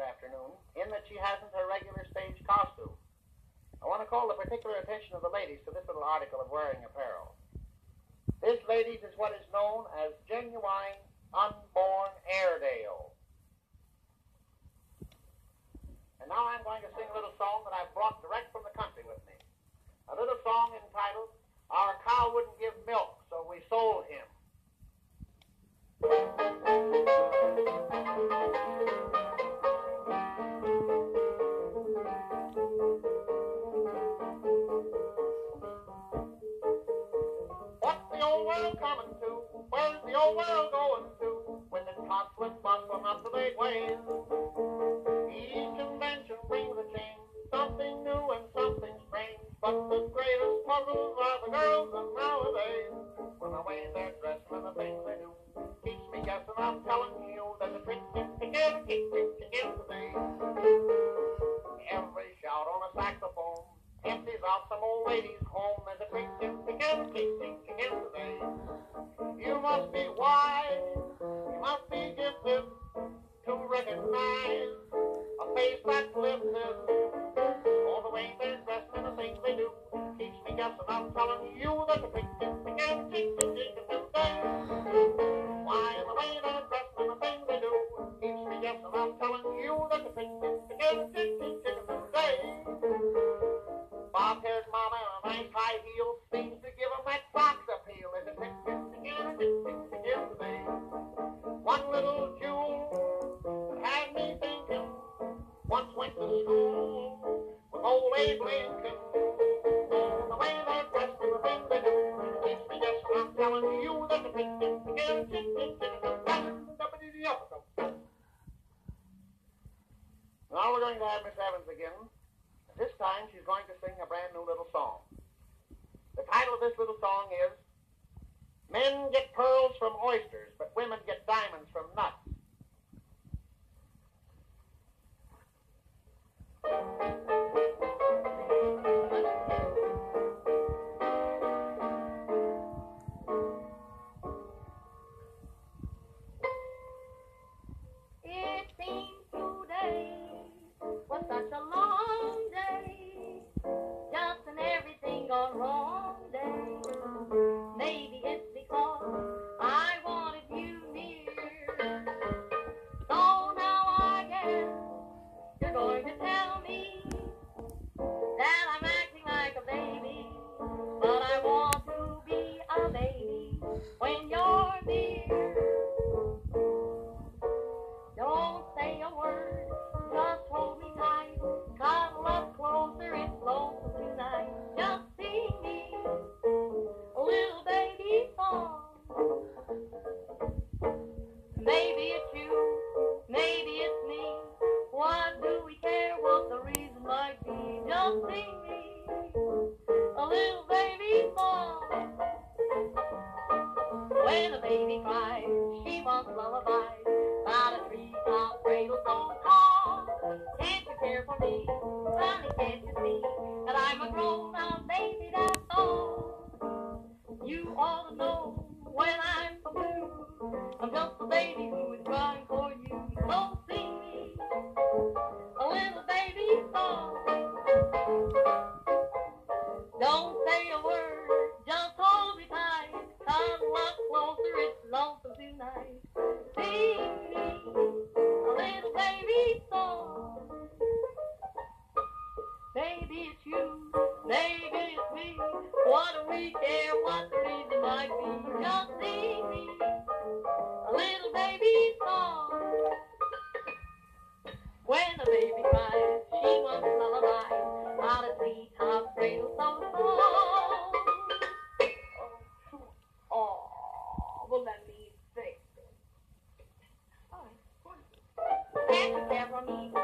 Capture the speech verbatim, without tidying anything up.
afternoon in that she hasn't her regular stage costume. I want to call the particular attention of the ladies to this little article of wearing apparel. This, ladies, is what is known as genuine unborn Airedale. And now I'm going to sing a little song that I've brought direct from the country with me. A little song entitled, Our Cow Wouldn't Give Milk, So We Sold Him. What's the old world coming to? Where's the old world going to? When the clocks went bustling up the big ways. Each invention brings a change, something new and something strange. But the greatest puzzles are the girls of nowadays. When the way they're dressed and the things they do keeps me guessing. I'm telling you that the trick is to get, keep it together today. Every shout on a saxophone empties out some old lady's home. There's a trick is to get, keep it together today. You must be wise, you must be gifted to recognize a face that's lifted. All the way they're dressed and the things they do keeps me guessing. I'm telling you that the trick is to get, keep it today. Why, the way they're dressed and the things they do keeps me guessing. I'm telling you that the trick is to get, keep it today. Bob-haired mama in a nice high heel seems to give him that fox appeal. There's a trick is to get, keep it today. One little jewel that had me thinking, once went to school with old Abe Lincoln. Oh, the way they're dressed and the things they do keeps me guessing. I'm telling you that the trick is to get, keep it today. Now we're going to have Miss Evans again. This time she's going to sing a brand new little song. The title of this little song is Men Get Pearls from Oysters, but Women Get Diamonds from Nuts. It seems today was such a long day, just an everything gone wrong day. Maybe it's because I wanted you near. So now I guess you're going to tell me that I'm acting like a baby, but I want to be a baby when you're near. Don't say a word, just hold me tight, cuddle up closer, it's lonesome tonight. Just sing me a little baby song. Maybe it's you, maybe it's me, what do we care what the reason might be? Just sing me a little baby song. When a baby cries, she wants lullabies about a treetop cradle so tall. Can't you care for me, honey, can't you see that I'm a grown-up baby, that's all. You ought to know when I'm so blue, I'm just a baby who is crying for you. So sing me a little baby song. Don't say a word, just hold me tight, cuddle up closer, it's lonesome tonight. Sing me a little baby song. Maybe it's you, maybe it's me, what do we care what the reason might be? Just sing me a little baby song. When a baby cries, she wants a lullaby out of treetop cradle so tall. Oh, oh, well let me fix it. All right, can't you care for me?